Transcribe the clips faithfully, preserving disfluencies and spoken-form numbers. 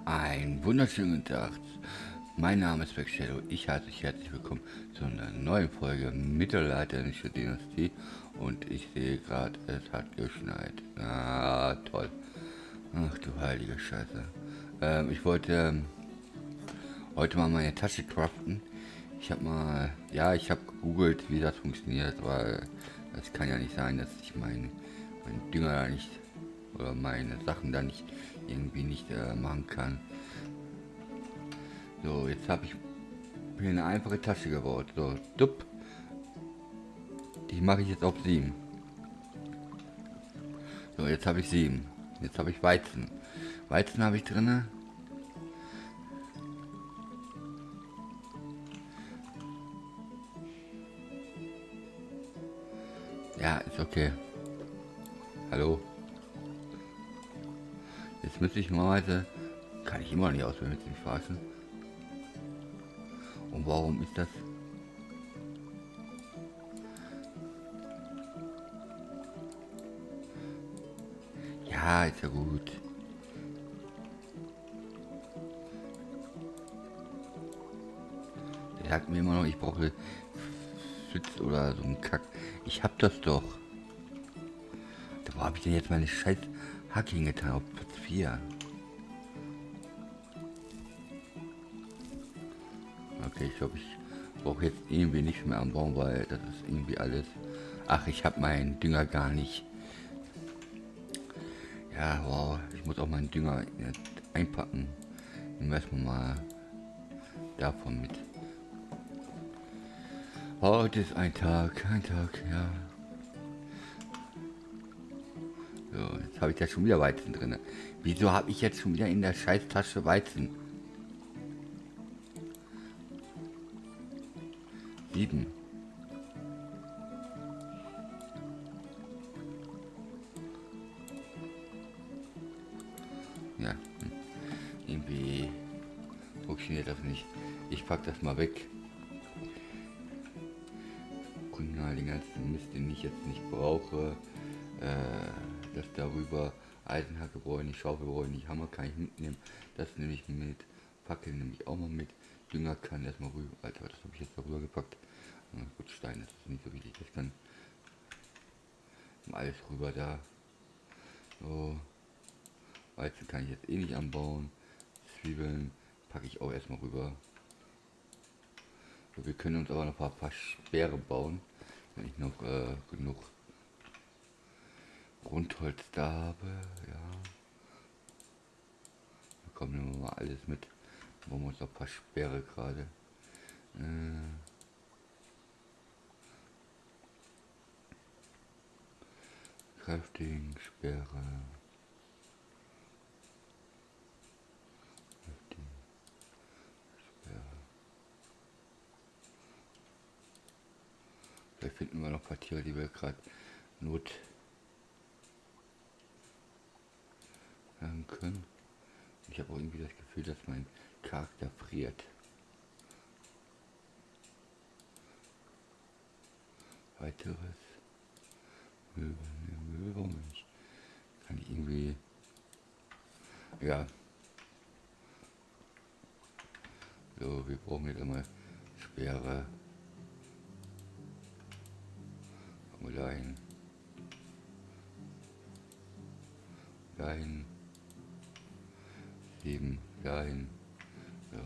Ein wunderschönen guten Tag. Mein Name ist Backshadow. Ich heiße euch herzlich willkommen zu einer neuen Folge Mittelalterliche Dynastie. Und ich sehe gerade, es hat geschneit. Ah, toll. Ach du heilige Scheiße. Ähm, ich wollte ähm, heute mal meine Tasche craften. Ich habe mal, ja, ich habe gegoogelt, wie das funktioniert, weil es kann ja nicht sein, dass ich meinen mein Dünger da nicht oder meine Sachen da nicht irgendwie nicht äh, machen kann. So, jetzt habe ich mir eine einfache Tasche gebaut. So, dupp. Die mache ich jetzt auf sieben. So, jetzt habe ich sieben. Jetzt habe ich Weizen. Weizen habe ich drinne. Ja, ist okay. Hallo. Jetzt müsste ich normalerweise, kann ich immer noch nicht auswählen, mit dem verarschen. Und warum ist das? Ja, ist ja gut. Der sagt mir immer noch, ich brauche Schütz oder so ein Kack. Ich hab das doch. Wo habe ich denn jetzt meine scheiß Hacking getan? Auf Platz vier. Okay, ich glaube, ich brauche jetzt irgendwie nichts mehr anbauen, weil das ist irgendwie alles. Ach, ich habe meinen Dünger gar nicht. Ja, wow, ich muss auch meinen Dünger einpacken. Nehmen wir erstmal mal davon mit. Heute ist ein Tag, ein Tag, ja. So, jetzt habe ich da schon wieder Weizen drin. Wieso habe ich jetzt schon wieder in der Scheißtasche Weizen? Sieben. Ja, hm. Irgendwie funktioniert das nicht. Ich pack das mal weg. Gucken mal den ganzen Mist, den ich jetzt nicht brauche. Äh, das darüber Eisenhacke brauche ich nicht, Schaufel brauche ich nicht, Hammer kann ich mitnehmen. Das nehme ich mit. Fackel nehme ich auch mal mit. Dünger kann erstmal rüber. Alter, das habe ich jetzt darüber gepackt. Ja, gut, Stein, das ist nicht so wichtig. Das kann alles rüber da. So. Weizen kann ich jetzt eh nicht anbauen. Zwiebeln packe ich auch erstmal rüber. So, wir können uns aber noch ein paar, paar Speere bauen, wenn ich noch äh, genug Rundholz da habe. Ja. Da kommen wir mal alles mit. Wo wir uns noch ein paar Speere gerade. Äh, Crafting, Speere. Vielleicht finden wir noch ein paar Tiere, die wir gerade not haben können. Ich habe auch irgendwie das Gefühl, dass mein Charakter friert. Weiteres. Möbel, Möbel, warum nicht? Kann ich irgendwie. Ja. So, wir brauchen jetzt einmal Speere. Dahin. Dahin. Sieben. Dahin. Ja.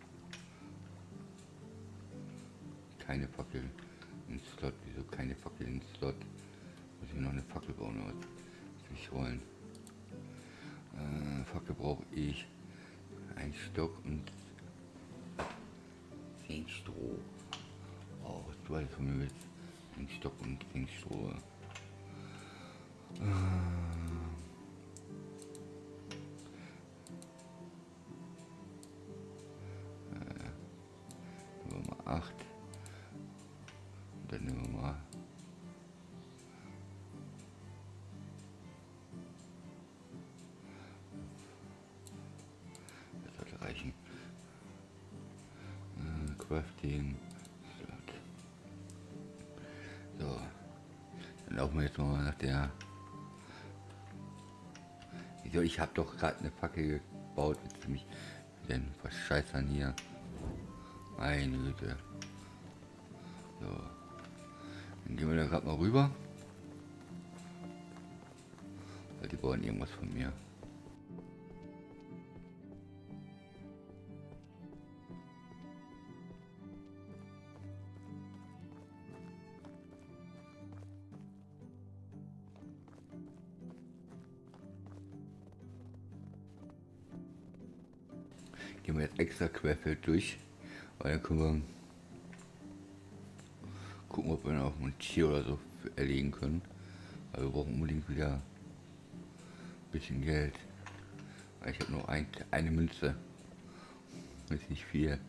Keine Fackel ins Slot. Wieso keine Fackel ins Slot? Muss ich noch eine Fackel bauen oder was? Ich rollen. Äh, Fackel brauche ich. Ein Stock und zehn Stroh. Oh, was du alles von mir willst. Ein Stock und zehn Stroh. Nehmen wir mal acht. Und dann nehmen wir mal das sollte reichen. Äh, Crafting. So. Dann laufen wir jetzt mal nach der. Wieso? Ich habe doch gerade eine Fackel baut, jetzt mich den Verscheißern hier. Meine Güte. So. Dann gehen wir da gerade mal rüber. Weil die wollen irgendwas von mir. Gehen wir jetzt extra querfeld durch, weil dann können wir gucken, ob wir noch ein Tier oder so erlegen können. Aber wir brauchen unbedingt wieder ein bisschen Geld. Weil ich habe nur ein, eine Münze. Das ist nicht viel.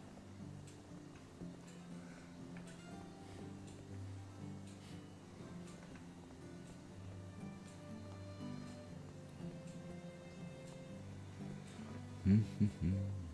Hm, hm, hm.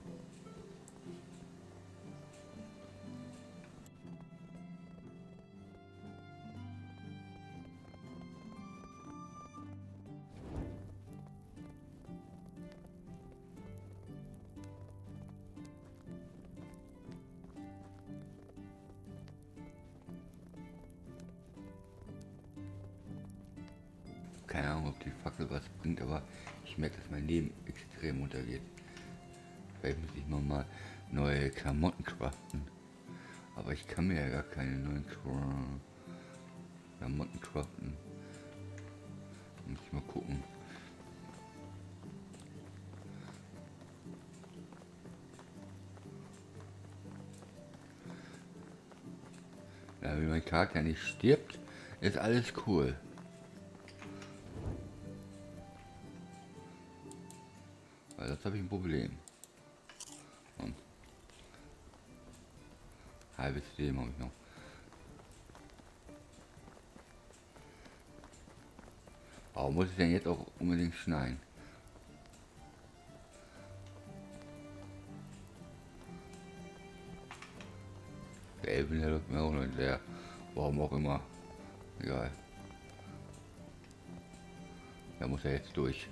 Keine Ahnung, ob die Fackel was bringt, aber ich merke, dass mein Leben extrem untergeht. Vielleicht muss ich mal neue Klamotten craften. Aber ich kann mir ja gar keine neuen Klamotten craften. Muss ich mal gucken. Ja, wenn mein Charakter nicht stirbt, ist alles cool. Weil das habe ich ein Problem. Und halbes Leben habe ich noch. Warum muss ich denn jetzt auch unbedingt schneiden? Der Elben, der läuft mir auch noch hinterher. Warum auch immer. Egal. Da muss er jetzt durch.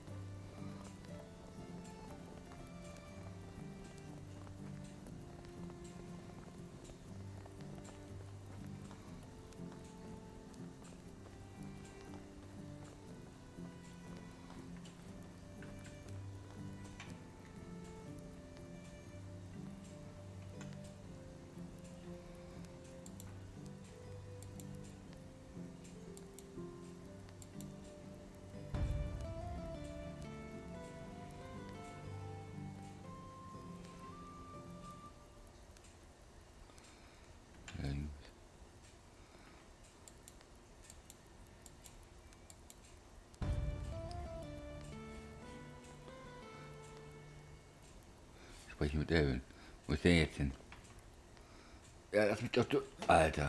Spreche mit Elvin. Wo ist der jetzt hin? Ja, lass mich doch du. Alter.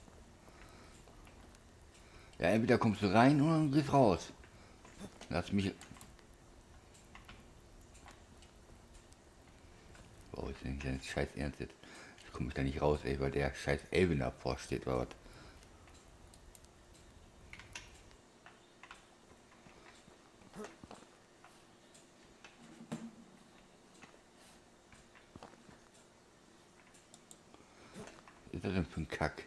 Ja, entweder kommst du rein oder du gehst raus. Lass mich. Boah, ist denn dein scheiß Ernst jetzt? Jetzt komme ich da nicht raus, ey, weil der scheiß Elvin davor steht, oder was? Was ist das denn für ein Kack?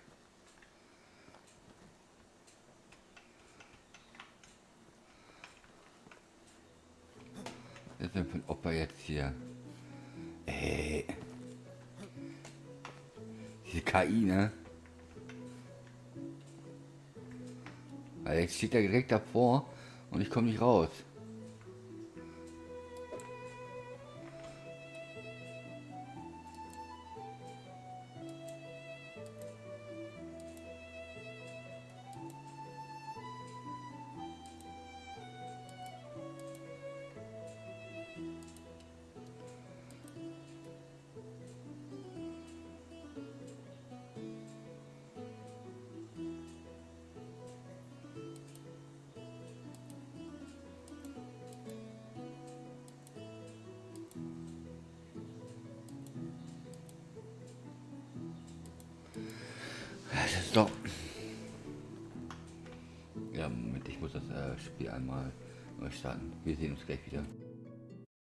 Was ist denn für ein Opa jetzt hier? Ey. Diese K I, ne? Weil jetzt steht er direkt davor und ich komme nicht raus. Das ist doch. Ja, Moment, ich muss das äh, Spiel einmal neu starten. Wir sehen uns gleich wieder.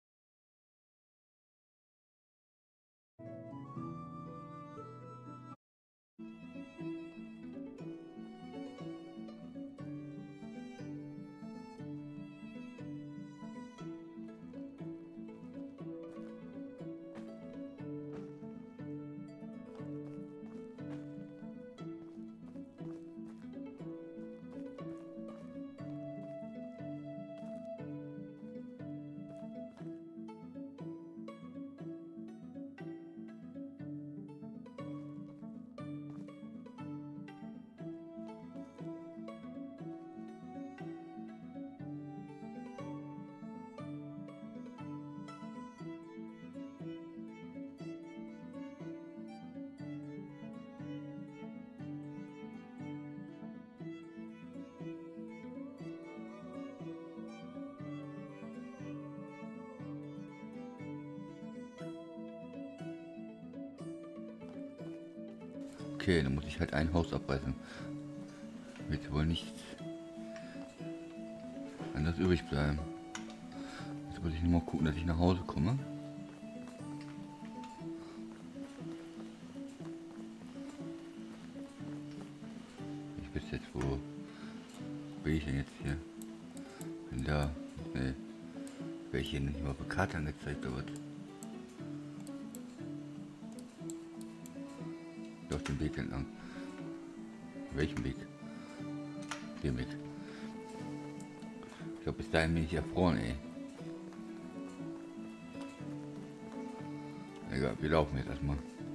Okay, dann muss ich halt ein Haus abreißen. Wird wohl nichts anderes übrig bleiben. Jetzt muss ich nur mal gucken, dass ich nach Hause komme. Ich bis jetzt, wo bin ich denn jetzt hier? Bin da. Nee. Wäre ich hier nicht mal auf der Karte angezeigt oder was? Auf dem Weg entlang. Welchen Weg? Den Weg. Ich glaube, bis dahin bin ich erfroren, ey. Egal, wir laufen jetzt erstmal.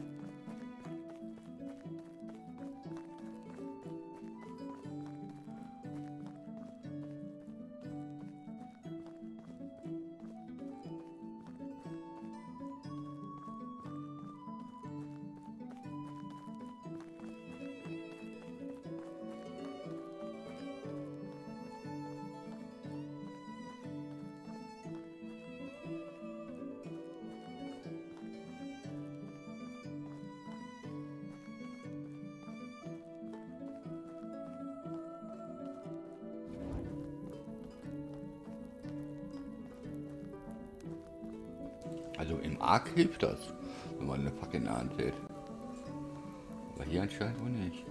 Also im Ark hilft das, wenn man eine Fackel in der Hand hält. Aber hier anscheinend wohl nicht.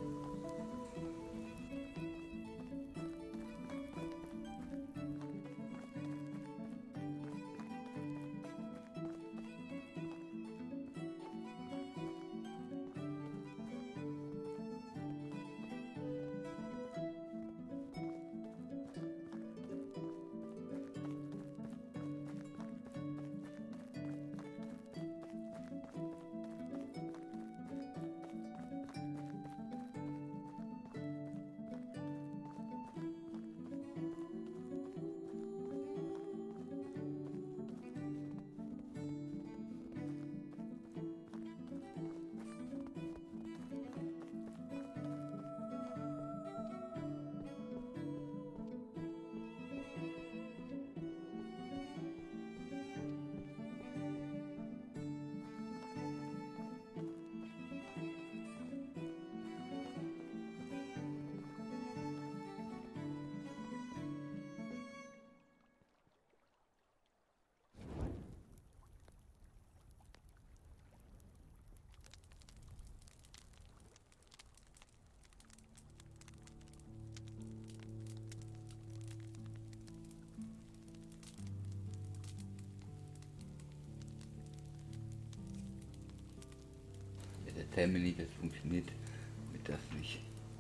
Erzähl mir nicht, das funktioniert mit das nicht.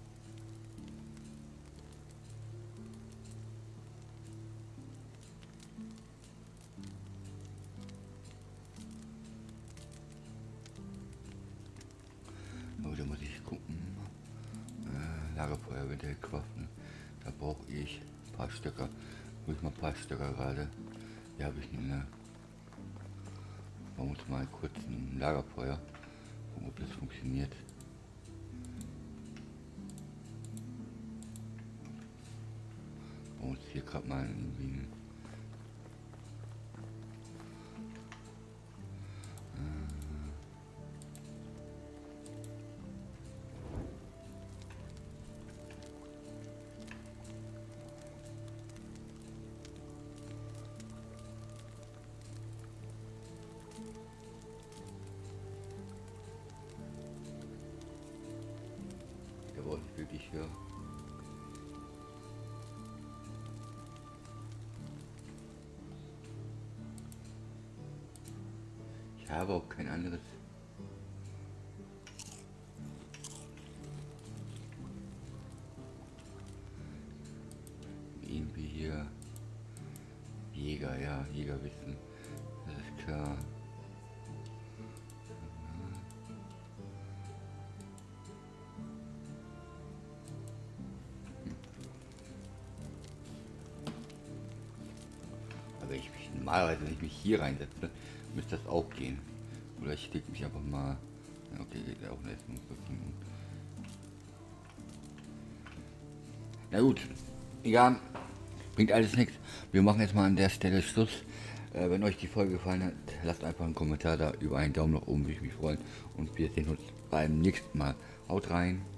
Aber da muss ich gucken. Äh, Lagerfeuer wird Waffen. Da brauche ich ein paar Stöcker. Hol ich mal ein paar Stöcker gerade. Hier habe ich eine. Man muss mal kurz ein Lagerfeuer. Gucken, ob das funktioniert. Man muss hier gerade mal irgendwie ein wirklich für ich habe auch kein anderes irgendwie hier Jäger, ja, Jägerwissen, das ist klar. Ich mich normalerweise, wenn ich mich hier reinsetze, müsste das auch gehen. Oder ich leg mich einfach mal. Okay, geht auch nicht. Na gut, egal, bringt alles nichts. Wir machen jetzt mal an der Stelle Schluss. Äh, wenn euch die Folge gefallen hat, lasst einfach einen Kommentar da. Über einen Daumen nach oben würde ich mich freuen. Und wir sehen uns beim nächsten Mal. Haut rein.